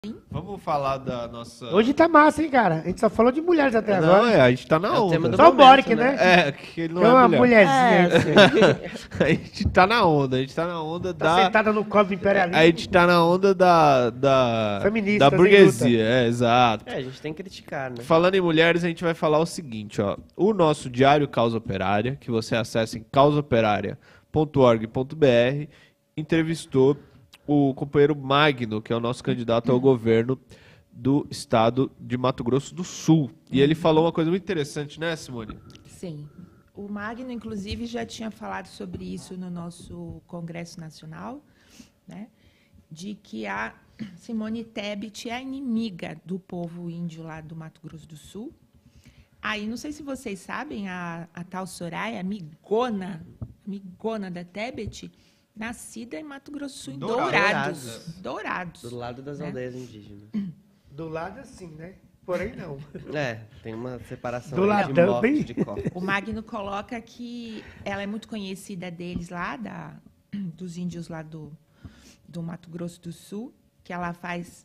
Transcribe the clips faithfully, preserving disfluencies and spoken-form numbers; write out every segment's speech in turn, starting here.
Vamos falar da nossa... Hoje tá massa, hein, cara? A gente só falou de mulheres até Não, agora. é, a gente tá na É o tema onda. do Só o momento, Boric, né? É, que ele não É é, uma mulher. mulherzinha. É, A gente tá na onda, a gente tá na onda Tá da... sentada no colo do imperialismo. A gente tá na onda da... da Feministas da em burguesia, é, exato. é, a gente tem que criticar, né? Falando em mulheres, a gente vai falar o seguinte, ó. O nosso diário Causa Operária, que você acessa em causa operária ponto org ponto br, entrevistou o companheiro Magno, que é o nosso candidato ao governo do estado de Mato Grosso do Sul. E ele falou uma coisa muito interessante, né, Simone? Sim. O Magno, inclusive, já tinha falado sobre isso no nosso Congresso Nacional, né? De que a Simone Tebet é a inimiga do povo índio lá do Mato Grosso do Sul. Aí, não sei se vocês sabem, a, a tal Soraya, amigona, amigona da Tebet, nascida em Mato Grosso do Sul, em Dourados. Dourados. Dourados. Do lado das né? aldeias indígenas. Do lado assim, né? Porém, não. É, tem uma separação Do aí lado de também? morte de corpos. O Magno coloca que ela é muito conhecida deles lá, da, dos índios lá do, do Mato Grosso do Sul, que ela faz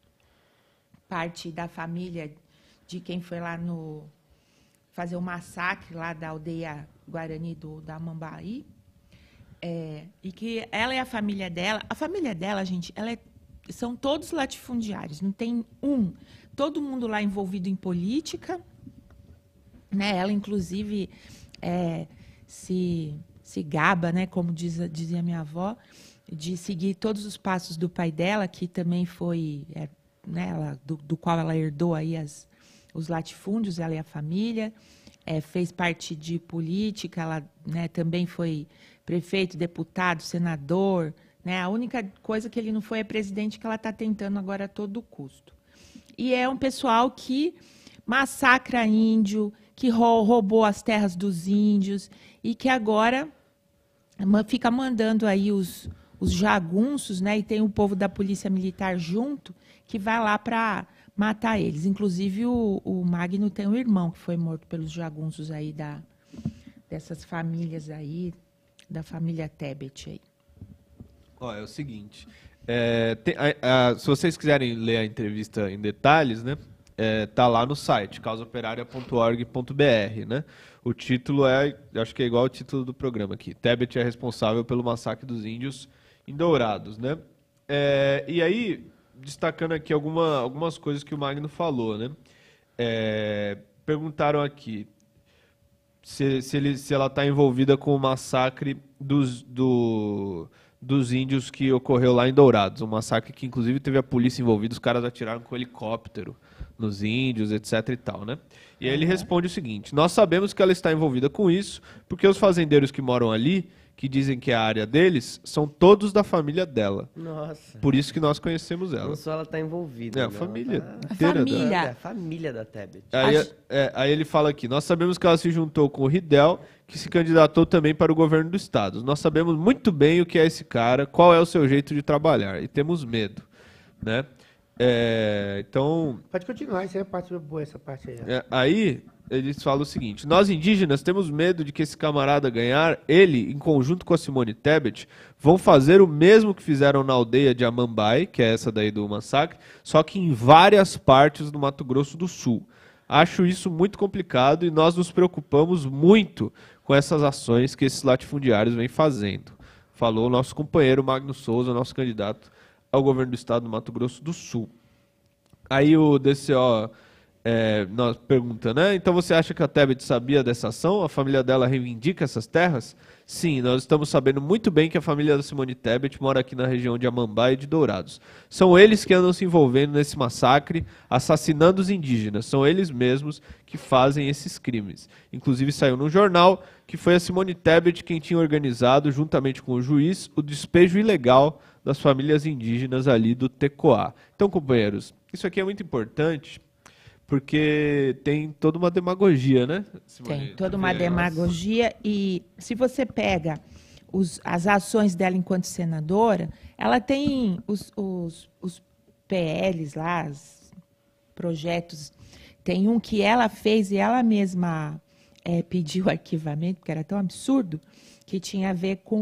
parte da família de quem foi lá no fazer o massacre lá da aldeia Guarani do, da Mambaí. É, e que ela e a família dela... A família dela, gente, ela é, são todos latifundiários, não tem um. Todo mundo lá envolvido em política, né? Ela, inclusive, é, se, se gaba, né? Como diz, dizia minha avó, de seguir todos os passos do pai dela, que também foi, é, né? ela, do, do qual ela herdou aí as, os latifúndios, ela e a família. É, fez parte de política, ela, né, também foi prefeito, deputado, senador. Né? A única coisa que ele não foi é presidente, que ela está tentando agora a todo custo. E é um pessoal que massacra índio, que roubou as terras dos índios e que agora fica mandando aí os, os jagunços, né? E tem o povo da polícia militar junto, que vai lá para matar eles. Inclusive, o, o Magno tem um irmão que foi morto pelos jagunços aí da, dessas famílias aí, da família Tebet aí. Ó, é o seguinte, é, tem- a- a- se vocês quiserem ler a entrevista em detalhes, né, é, tá lá no site, causa operária ponto org ponto br, né? O título é, eu acho que é igual ao título do programa aqui, Tebet é responsável pelo massacre dos índios em Dourados, né? É, e aí, destacando aqui alguma, algumas coisas que o Magno falou, né? É, perguntaram aqui se, se, ele, se ela está envolvida com o massacre dos, do, dos índios que ocorreu lá em Dourados. Um massacre que, inclusive, teve a polícia envolvida, os caras atiraram com helicóptero nos índios, etc e tal, né? E aí ele responde o seguinte: nós sabemos que ela está envolvida com isso, porque os fazendeiros que moram ali, que dizem que é a área deles, são todos da família dela. Nossa. Por isso que nós conhecemos ela. Não só ela tá envolvida. É, a né? família Ela tá... inteira dela. família. É, a família da Tebet. Aí, Acho- é, aí ele fala aqui, nós sabemos que ela se juntou com o Ridel, que se candidatou também para o governo do estado. Nós sabemos muito bem o que é esse cara, qual é o seu jeito de trabalhar, e temos medo, né? É, então, Pode continuar, isso aí é parte boa, essa parte aí. é, aí eles falam o seguinte: nós indígenas temos medo de que esse camarada ganhar, ele, em conjunto com a Simone Tebet, vão fazer o mesmo que fizeram na aldeia de Amambai, que é essa daí do massacre, só que em várias partes do Mato Grosso do Sul. Acho isso muito complicado e nós nos preocupamos muito com essas ações que esses latifundiários vêm fazendo. Falou o nosso companheiro Magno Souza, nosso candidato ao governo do estado do Mato Grosso do Sul. Aí o D C O é, nós pergunta, né? Então você acha que a Tebet sabia dessa ação? A família dela reivindica essas terras? Sim, nós estamos sabendo muito bem que a família da Simone Tebet mora aqui na região de Amambai e de Dourados. São eles que andam se envolvendo nesse massacre, assassinando os indígenas. São eles mesmos que fazem esses crimes. Inclusive saiu no jornal que foi a Simone Tebet quem tinha organizado, juntamente com o juiz, o despejo ilegal das famílias indígenas ali do Tecoá. Então, companheiros, isso aqui é muito importante, porque tem toda uma demagogia, né, Simone? Tem toda uma Porque- demagogia e se você pega os- as ações dela enquanto senadora, ela tem os, os, os P Ls lá, os projetos. Tem um que ela fez e ela mesma eh, pediu arquivamento, porque era tão absurdo, que tinha a ver com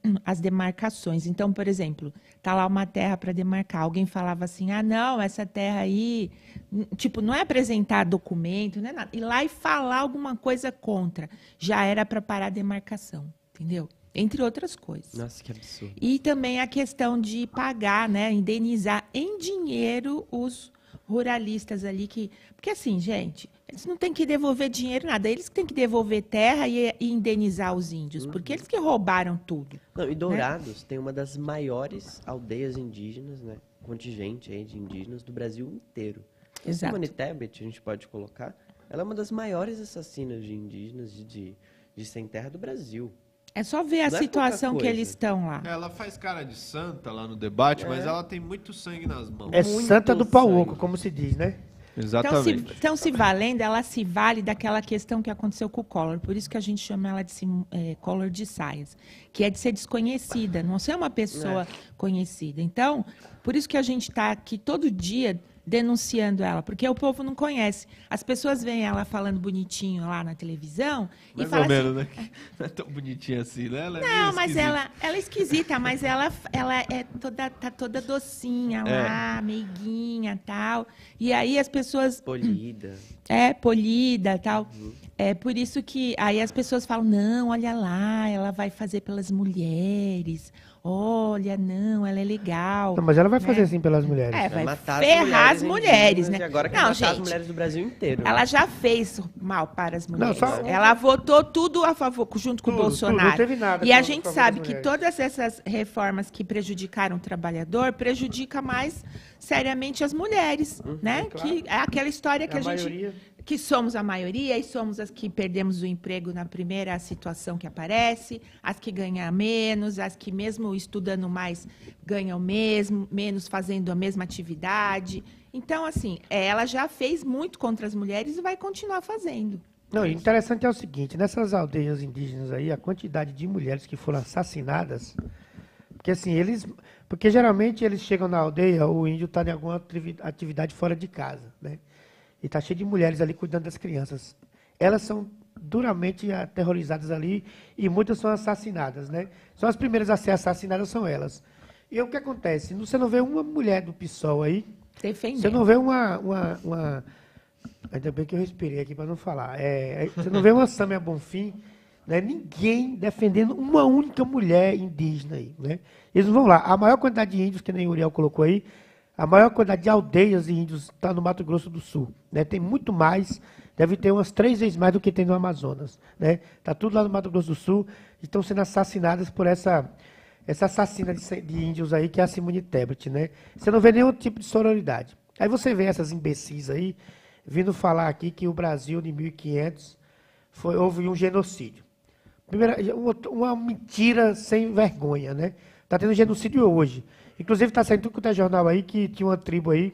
as demarcações. Então, por exemplo, tá lá uma terra para demarcar. Alguém falava assim, ah, não, essa terra aí... Tipo, não é apresentar documento, não é nada. Ir lá e falar alguma coisa contra. Já era para parar a demarcação, entendeu? Entre outras coisas. Nossa, que absurdo. E também a questão de pagar, né, indenizar em dinheiro os ruralistas ali que... Porque assim, gente, eles não têm que devolver dinheiro, nada. Eles que têm que devolver terra e, e indenizar os índios, Uhum. porque eles que roubaram tudo. Não, e Dourados tem uma das maiores aldeias indígenas, né? Contingente aí de indígenas do Brasil inteiro. A Exato. Simone Tebet, a gente pode colocar, ela é uma das maiores assassinas de indígenas de, de, de sem terra do Brasil. É só ver a Não é situação pouca que coisa. eles estão lá. Ela faz cara de santa lá no debate, É. mas ela tem muito sangue nas mãos. É Muito santa do pau sangue. oco, como se diz, né? Então se, Exatamente. então, se valendo, ela se vale daquela questão que aconteceu com o Collor. Por isso que a gente chama ela de sim- é, Collor de saias, que é de ser desconhecida, não ser uma pessoa É. conhecida. Então, por isso que a gente está aqui todo dia denunciando ela, porque o povo não conhece. As pessoas veem ela falando bonitinho lá na televisão e Mais falam ou assim, menos, né? Não é tão bonitinha assim, né? Ela é meio não, mas esquisita. ela, ela é esquisita, mas ela, ela é toda, tá toda docinha É. lá, meiguinha tal. E aí as pessoas Polida. é polida tal. É por isso que aí as pessoas falam, não, olha lá, ela vai fazer pelas mulheres. Olha, não, ela é legal. Não, mas ela vai fazer né? assim pelas mulheres. É, Vai vai matar ferrar as mulheres, indígenas né? E agora quer não, matar gente, as mulheres do Brasil inteiro. ela já fez mal para as mulheres. só- Ela votou tudo a favor, junto com Tudo, o Bolsonaro. tudo, não teve nada e a com- gente a favor sabe das que mulheres. todas essas reformas que prejudicaram o trabalhador prejudica mais seriamente as mulheres, né? é claro. Que é aquela história É que a a, gente maioria. que somos a maioria e somos as que perdemos o emprego na primeira situação que aparece, as que ganham menos, as que mesmo estudando mais ganham mesmo, menos fazendo a mesma atividade. Então, assim, ela já fez muito contra as mulheres e vai continuar fazendo. Não, e interessante é o seguinte, nessas aldeias indígenas aí, a quantidade de mulheres que foram assassinadas, porque assim, eles, porque geralmente eles chegam na aldeia, o índio está em alguma ativi- atividade fora de casa, né? E está cheio de mulheres ali cuidando das crianças. Elas são duramente aterrorizadas ali e muitas são assassinadas, né? São as primeiras a ser assassinadas, são elas. E o que acontece? Você não vê uma mulher do PSOL aí, Defendendo. você não vê uma, uma, uma- Ainda bem que eu respirei aqui para não falar. É, você não vê uma Sâmia Bonfim, né? Ninguém defendendo uma única mulher indígena aí, né? Eles não vão lá. A maior quantidade de índios, que nem o Uriel colocou aí, a maior quantidade de aldeias de índios está no Mato Grosso do Sul, né? Tem muito mais, deve ter umas três vezes mais do que tem no Amazonas, né? Está tudo lá no Mato Grosso do Sul e estão sendo assassinadas por essa... essa assassina de, se- de índios aí, que é a Simone Tebet, né? Você não vê nenhum tipo de sororidade. Aí você vê essas imbecis aí, vindo falar aqui que o Brasil, em mil e quinhentos, foi, houve um genocídio. Primeira, uma, uma mentira sem vergonha, né? Está tendo genocídio hoje. Inclusive, está saindo tudo quanto é jornal aí, que tinha uma tribo aí,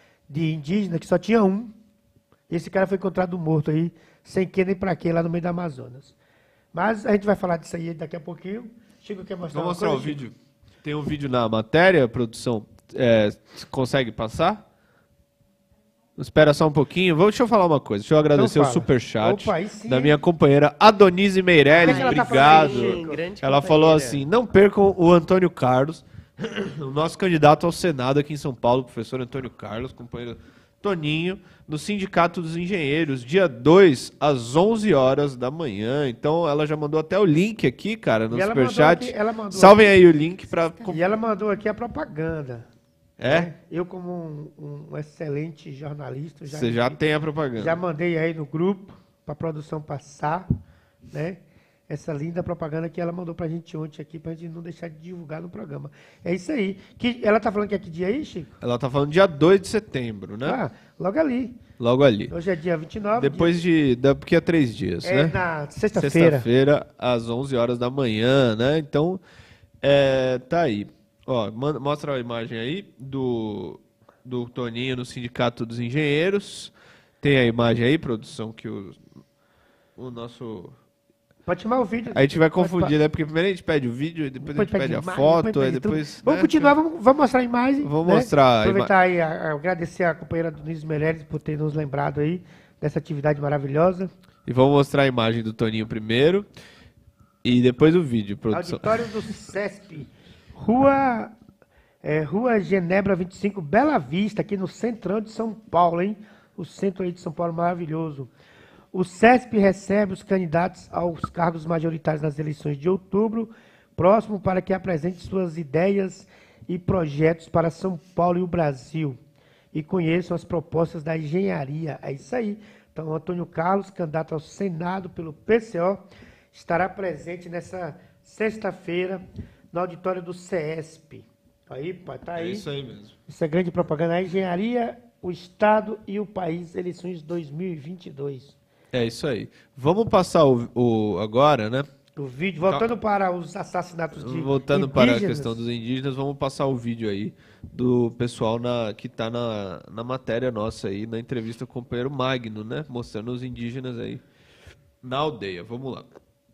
de indígena, que só tinha um. E esse cara foi encontrado morto aí, sem que nem para quê, lá no meio da Amazonas. Mas a gente vai falar disso aí daqui a pouquinho. Chico quer mostrar Vamos uma mostrar o coisa, Chico? vídeo. Tem um vídeo na matéria, produção. É, consegue passar? Espera só um pouquinho. Vou, deixa eu falar uma coisa. Deixa eu agradecer Então o fala. superchat Opa, aí sim, da hein? minha companheira Adonise Meirelles. Ah, ela tá Obrigado. falando aí, grande Ela companheira. falou assim: não percam o Antônio Carlos, o nosso candidato ao Senado aqui em São Paulo, professor Antônio Carlos, companheiro Toninho, no Sindicato dos Engenheiros, dia dois, às onze horas da manhã. Então ela já mandou até o link aqui, cara, no E ela mandou superchat. aqui- ela mandou Salvem aí o link para. E ela mandou aqui a propaganda. É? né? Eu, como um, um excelente jornalista, já, Você já tem a propaganda. já mandei aí no grupo para a produção passar, né? Essa linda propaganda que ela mandou para a gente ontem aqui, para a gente não deixar de divulgar no programa. É isso aí. Que, ela tá falando que é que dia aí, Chico? Ela tá falando dia dois de setembro, né? Ah, logo ali. Logo ali. Hoje é dia vinte e nove. Depois de. Daqui a três dias, dia, é né? na sexta-feira. Sexta-feira, às onze horas da manhã, né? Então, é, tá aí. Ó, manda- mostra a imagem aí do, do Toninho no Sindicato dos Engenheiros. Tem a imagem aí, produção, que o, o nosso... Pode chamar o vídeo. A gente vai Pode- confundir, né? Porque primeiro a gente pede o vídeo, e depois a gente pede a imagem, foto, depois aí pede tudo. depois... Vamos né? continuar, vamos, vamos mostrar a imagem. Vamos né? mostrar a Aproveitar aí, a, a- agradecer a companheira do Nunes Meirelles por ter nos lembrado aí dessa atividade maravilhosa. E vamos mostrar a imagem do Toninho primeiro. E depois o vídeo, produção. Auditório do CESP, Rua, é, Rua Genebra vinte e cinco, Bela Vista, aqui no centrão de São Paulo, hein? O centro aí de São Paulo maravilhoso. O CESP recebe os candidatos aos cargos majoritários nas eleições de outubro, próximo, para que apresente suas ideias e projetos para São Paulo e o Brasil. E conheçam as propostas da engenharia. É isso aí. Então, Antônio Carlos, candidato ao Senado pelo P C O, estará presente nessa sexta-feira no auditório do CESP. Aí, pai, tá aí. É isso aí mesmo. Isso é grande propaganda. A engenharia, o Estado e o país, eleições dois mil e vinte e dois. É isso aí. Vamos passar o, o agora, né? O vídeo, voltando para os assassinatos de Voltando para a indígenas. questão dos indígenas, vamos passar o vídeo aí do pessoal na, que está na, na matéria nossa aí, na entrevista com o companheiro Magno, né? Mostrando os indígenas aí na aldeia. Vamos lá.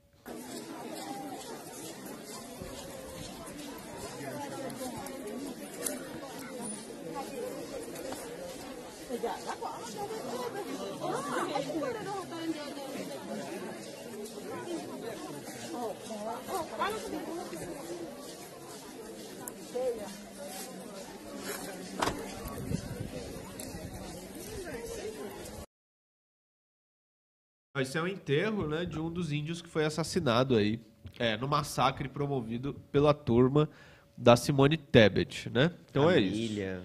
Esse é o enterro, né, de um dos índios que foi assassinado aí, é, no massacre promovido pela turma da Simone Tebet, né? Então é isso. Família.